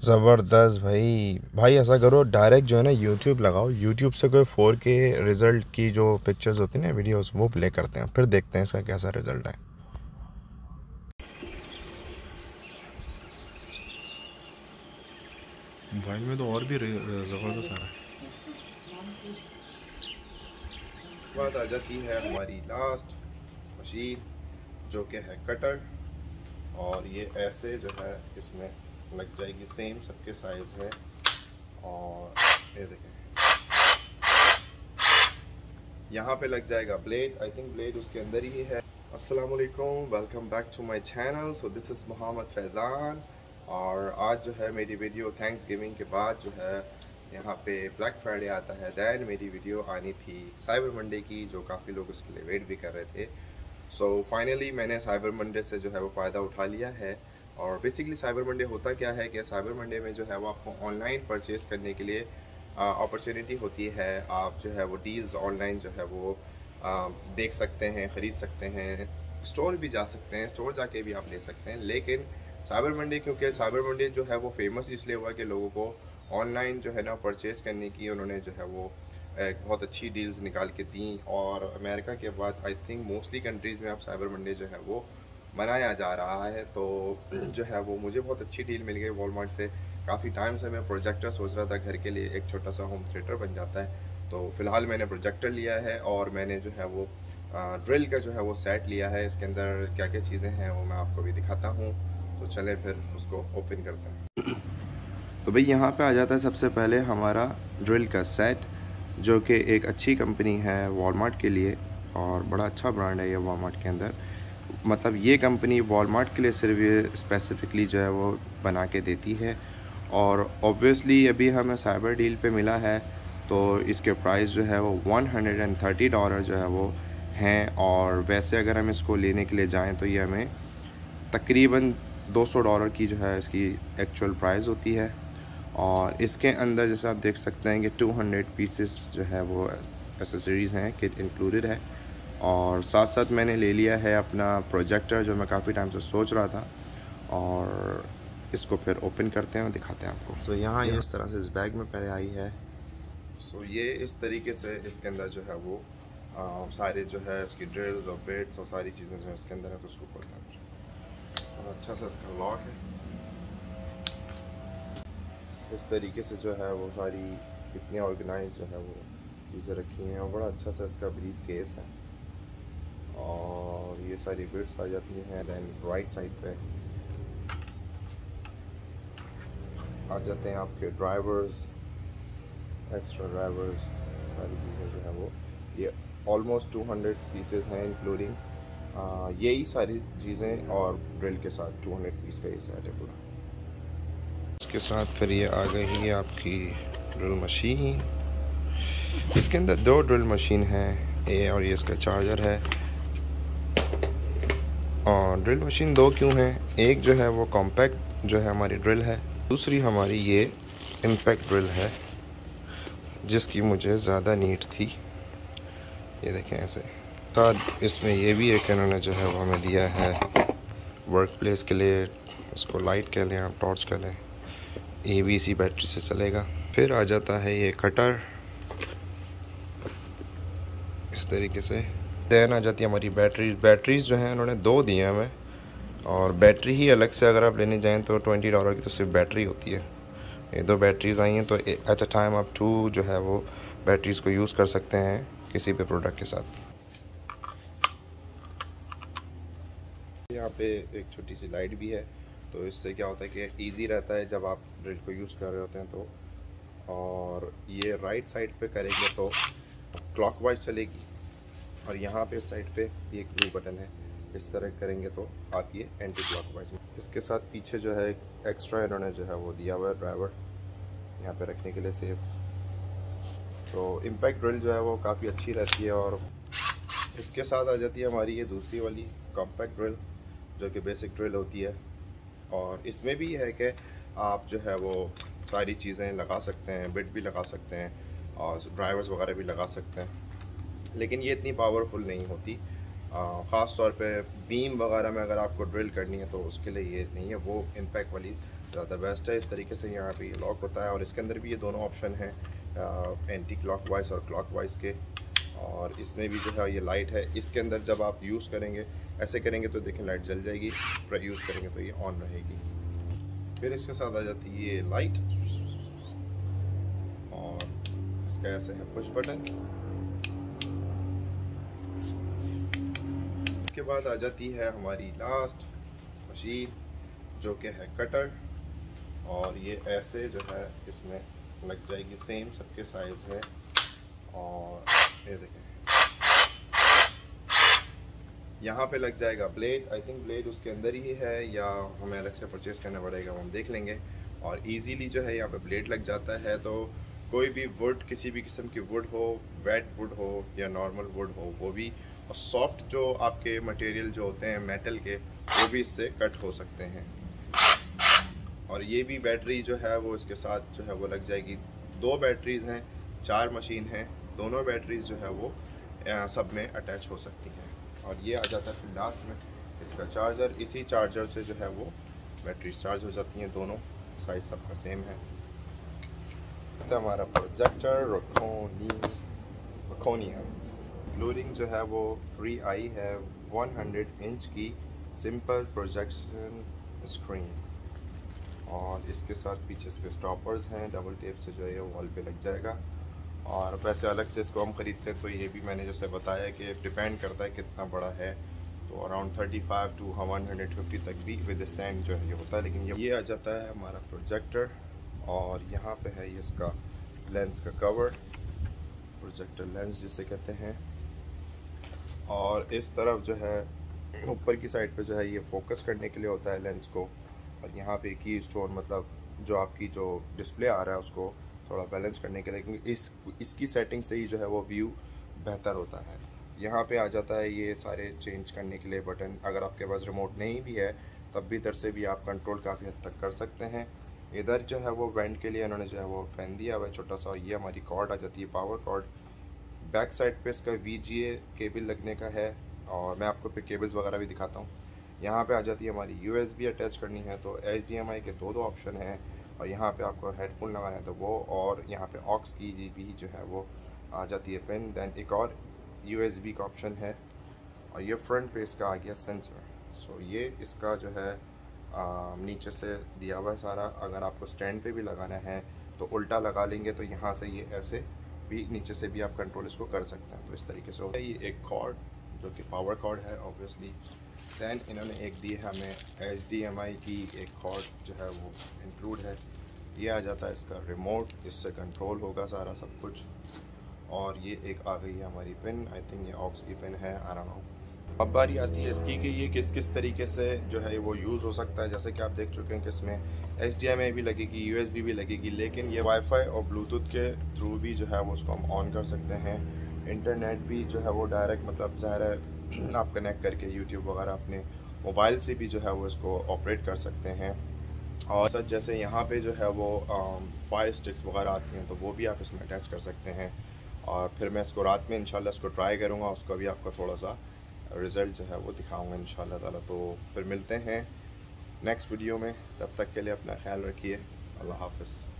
ज़बरदस्त भाई। भाई ऐसा करो, डायरेक्ट जो है ना यूट्यूब लगाओ, यूट्यूब से कोई 4K रिज़ल्ट की जो पिक्चर्स होती हैं ना, वीडियोस, वो प्ले करते हैं, फिर देखते हैं इसका कैसा रिज़ल्ट है। भाई में तो और भी ज़बरदस्त आ रहा है। बात आ जाती है हमारी लास्ट मशीन, जो कि है कटर। और ये ऐसे जो है इसमें लग जाएगी, सेम सबके साइज़ है। और ये देखें, यहाँ पे लग जाएगा ब्लेड। आई थिंक ब्लेड उसके अंदर ही है। अस्सलाम वालेकुम, welcome back to my channel. So this is Mohammad Faizan. और आज जो है मेरी वीडियो थैंक्स गिविंग के बाद जो है यहाँ पे ब्लैक फ्राइडे आता है। दैन मेरी वीडियो आनी थी साइबर मंडे की, जो काफ़ी लोग उसके लिए वेट भी कर रहे थे। सो फाइनली मैंने साइबर मंडे से जो है वो फ़ायदा उठा लिया है। और बेसिकली साइबर मंडे होता क्या है कि साइबर मंडे में जो है वो आपको ऑनलाइन परचेज़ करने के लिए अपॉर्चुनिटी होती है। आप जो है वो डील्स ऑनलाइन जो है वो देख सकते हैं, ख़रीद सकते हैं, स्टोर भी जा सकते हैं, स्टोर जाके भी आप ले सकते हैं। लेकिन साइबर मंडे, क्योंकि साइबर मंडे जो है वो फेमस इसलिए हुआ कि लोगों को ऑनलाइन जो है ना परचेज़ करने की उन्होंने जो है वो एक बहुत अच्छी डील्स निकाल के दी। और अमेरिका के बाद आई थिंक मोस्टली कंट्रीज़ में अब साइबर मंडे जो है वो मनाया जा रहा है। तो जो है वो मुझे बहुत अच्छी डील मिल गई वॉलमार्ट से। काफ़ी टाइम से मैं प्रोजेक्टर सोच रहा था घर के लिए, एक छोटा सा होम थिएटर बन जाता है। तो फ़िलहाल मैंने प्रोजेक्टर लिया है और मैंने जो है वो ड्रिल का जो है वो सेट लिया है। इसके अंदर क्या क्या चीज़ें हैं वो मैं आपको भी दिखाता हूँ। तो चलें फिर उसको ओपन करते हैं। तो भाई यहाँ पे आ जाता है सबसे पहले हमारा ड्रिल का सेट, जो कि एक अच्छी कंपनी है वॉलमार्ट के लिए, और बड़ा अच्छा ब्रांड है ये वॉलमार्ट के अंदर। मतलब ये कंपनी वॉलमार्ट के लिए सिर्फ ये स्पेसिफ़िकली जो है वो बना के देती है। और ऑब्वियसली अभी हमें साइबर डील पे मिला है, तो इसके प्राइस जो है वो $130 जो है वो हैं। और वैसे अगर हम इसको लेने के लिए जाएं तो ये हमें तकरीबन $200 की जो है इसकी एक्चुअल प्राइस होती है। और इसके अंदर जैसे आप देख सकते हैं कि 200 पीसेस जो है वो एसेसरीज़ हैं, किट इंक्लूडेड है। और साथ साथ मैंने ले लिया है अपना प्रोजेक्टर, जो मैं काफ़ी टाइम से सोच रहा था। और इसको फिर ओपन करते हैं और दिखाते हैं आपको। सो यहाँ ये इस तरह से इस बैग में पहले आई है। सो ये इस तरीके से इसके अंदर जो है वो सारे जो है इसकी ड्रिल्स और बिट्स और सारी चीज़ें जो है इसके अंदर है। तो उसको खोलते हैं और अच्छा सा इसका लॉक है। इस तरीके से जो है वो सारी इतनी ऑर्गेनाइज जो है वो चीज़ें रखी हैं, और बड़ा अच्छा सा इसका ब्रीफ केस है। और ये सारी बिट्स आ जाती हैं। दैन राइट साइड पे आ जाते हैं आपके ड्राइवर्स, एक्स्ट्रा ड्राइवर्स, सारी चीज़ें जो है वो ये ऑलमोस्ट 200 पीसेस हैं इंक्लूडिंग यही सारी चीज़ें। और ड्रिल के साथ 200 पीस का ये सेट है पूरा। इसके साथ फिर ये आ गई है आपकी ड्रिल मशीन। इसके अंदर 2 ड्रिल मशीन हैं, ये और ये इसका चार्जर है। और ड्रिल मशीन 2 क्यों हैं? एक जो है वो कॉम्पैक्ट जो है हमारी ड्रिल है, दूसरी हमारी ये इम्पैक्ट ड्रिल है, जिसकी मुझे ज़्यादा नीड थी। ये देखें ऐसे। साथ इसमें ये भी एक इन्होंने जो है वो हमें दिया है वर्क प्लेस के लिए। इसको लाइट कह लें, आप टॉर्च कह लें, ABC बैटरी से चलेगा। फिर आ जाता है ये कटर इस तरीके से। दैन आ जाती है हमारी बैटरीज जो हैं उन्होंने 2 दी हैं हमें। और बैटरी ही अलग से अगर आप लेने जाएं तो $20 की तो सिर्फ बैटरी होती है। ये 2 बैटरीज आई हैं, तो एट अ टाइम आप 2 जो है वो बैटरीज़ को यूज़ कर सकते हैं किसी भी प्रोडक्ट के साथ। यहाँ पे एक छोटी सी लाइट भी है, तो इससे क्या होता है कि इजी रहता है जब आप ड्रिल को यूज़ कर रहे होते हैं तो। और ये राइट साइड पे करेंगे तो क्लॉकवाइज चलेगी, और यहाँ पे इस साइड पे ये एक ब्लू बटन है, इस तरह करेंगे तो आप ये एंटी क्लॉकवाइज में। इसके साथ पीछे जो है एक्स्ट्रा इन्होंने जो है वो दिया हुआ है ड्राइवर, यहाँ पे रखने के लिए सेफ। तो इम्पैक्ट ड्रिल जो है वो काफ़ी अच्छी रहती है। और इसके साथ आ जाती है हमारी ये दूसरी वाली कॉम्पैक्ट ड्रिल, जो कि बेसिक ड्रिल होती है। और इसमें भी है कि आप जो है वो सारी चीज़ें लगा सकते हैं, बिट भी लगा सकते हैं और ड्राइवर्स वगैरह भी लगा सकते हैं। लेकिन ये इतनी पावरफुल नहीं होती, ख़ास तौर पे बीम वगैरह में अगर आपको ड्रिल करनी है तो उसके लिए ये नहीं है। वो इम्पैक्ट वाली ज़्यादा बेस्ट है। इस तरीके से यहाँ पे ये लॉक होता है और इसके अंदर भी ये दोनों ऑप्शन हैं, एंटी क्लॉकवाइज और क्लॉकवाइज के। और इसमें भी जो है ये लाइट है। इसके अंदर जब आप यूज़ करेंगे, ऐसे करेंगे तो देखें लाइट जल जाएगी, यूज़ करेंगे तो ये ऑन रहेगी। फिर इसके साथ आ जाती है ये लाइट और इसका ऐसे है पुश बटन। उसके बाद आ जाती है हमारी लास्ट मशीन जो कि है कटर, और ये ऐसे जो है इसमें लग जाएगी, सेम सबके साइज़ है। और ये देखें यहाँ पे लग जाएगा ब्लेड। आई थिंक ब्लेड उसके अंदर ही है या हमें अलग से परचेज़ करना पड़ेगा, वो हम देख लेंगे। और इजीली जो है यहाँ पे ब्लेड लग जाता है। तो कोई भी वुड, किसी भी किस्म की वुड हो, वेट वुड हो या नॉर्मल वुड हो, वो भी, और सॉफ्ट जो आपके मटेरियल जो होते हैं मेटल के, वो भी इससे कट हो सकते हैं। और ये भी बैटरी जो है वो इसके साथ जो है वो लग जाएगी। 2 बैटरीज़ हैं, 4 मशीन हैं, दोनों बैटरीज जो है वो सब में अटैच हो सकती हैं। और ये आ जाता है फिर लास्ट में इसका चार्जर। इसी चार्जर से जो है वो बैटरी चार्ज हो जाती हैं। दोनों साइज सबका सेम है। तो हमारा प्रोजेक्टर रखोनी है, इंक्लूडिंग जो है वो फ्री आई है 100 इंच की सिंपल प्रोजेक्शन स्क्रीन। और इसके साथ पीछे इसके स्टॉपर्स हैं, डबल टेप से जो है वॉल पे लग जाएगा। और वैसे अलग से इसको हम ख़रीदते हैं तो ये भी मैंने जैसे बताया कि डिपेंड करता है कितना बड़ा है, तो अराउंड 35 to 150 तक भी विद स्टैंड जो है ये होता है। लेकिन ये आ जाता है हमारा प्रोजेक्टर। और यहाँ पे है ये इसका लेंस का कवर, प्रोजेक्टर लेंस जिसे कहते हैं। और इस तरफ जो है ऊपर की साइड पे जो है ये फोकस करने के लिए होता है लेंस को। और यहाँ पे की स्टोन, मतलब जो आपकी जो डिस्प्ले आ रहा है उसको थोड़ा बैलेंस करने के लिए, क्योंकि इसकी सेटिंग से ही जो है वो व्यू बेहतर होता है। यहाँ पे आ जाता है ये सारे चेंज करने के लिए बटन। अगर आपके पास रिमोट नहीं भी है तब भी इधर से भी आप कंट्रोल काफ़ी हद तक कर सकते हैं। इधर जो है वो वेंट के लिए उन्होंने जो है वो फैन दिया हुआ है छोटा सा। ये हमारी कॉर्ड आ जाती है, पावर कॉर्ड। बैक साइड पे इसका VGA केबल लगने का है, और मैं आपको फिर केबल्स वगैरह भी दिखाता हूँ। यहाँ पे आ जाती है हमारी USB अटैच करनी है, तो HDMI के दो ऑप्शन हैं। और यहाँ पे आपको हेडफोन लगाना है तो वो, और यहाँ पे ऑक्स की भी जो है वो आ जाती है पिन। दैन एक और USB का ऑप्शन है। और ये फ्रंट पे इसका आ गया सेंसर। सो ये इसका जो है नीचे से दिया हुआ है सारा। अगर आपको स्टैंड पे भी लगाना है तो उल्टा लगा लेंगे तो यहाँ से ये ऐसे भी नीचे से भी आप कंट्रोल इसको कर सकते हैं। तो इस तरीके से होता है। ये एक कॉर्ड जो कि पावर कॉर्ड है ऑब्वियसली। दैन इन्होंने एक दी है हमें HDMI की एक कॉर्ड जो है वो इंक्लूड है। ये आ जाता है इसका रिमोट, इससे कंट्रोल होगा सारा सब कुछ। और ये एक आ गई है हमारी पिन, आई थिंक ये ऑक्स की पिन है, आई डोंट नो। अब बारी आती है इसकी कि ये किस किस तरीके से जो है वो यूज़ हो सकता है। जैसे कि आप देख चुके हैं कि इसमें HDMI भी लगेगी, USB भी लगेगी, लेकिन ये वाईफाई और ब्लूटूथ के थ्रू भी जो है वो उसको हम ऑन कर सकते हैं। इंटरनेट भी जो है वो डायरेक्ट, मतलब ज़ाहिर है आप कनेक्ट करके यूट्यूब वगैरह अपने मोबाइल से भी जो है वो इसको ऑपरेट कर सकते हैं। और सच जैसे यहाँ पे जो है वो फायर स्टिक्स वगैरह आती हैं तो वो भी आप इसमें अटैच कर सकते हैं। और फिर मैं इसको रात में इंशाल्लाह इसको ट्राई करूँगा, उसका भी आपको थोड़ा सा रिज़ल्ट जो है वो दिखाऊंगा इंशाल्लाह ताला। तो फिर मिलते हैं नेक्स्ट वीडियो में, तब तक के लिए अपना ख्याल रखिए। अल्लाह हाफ़िज़।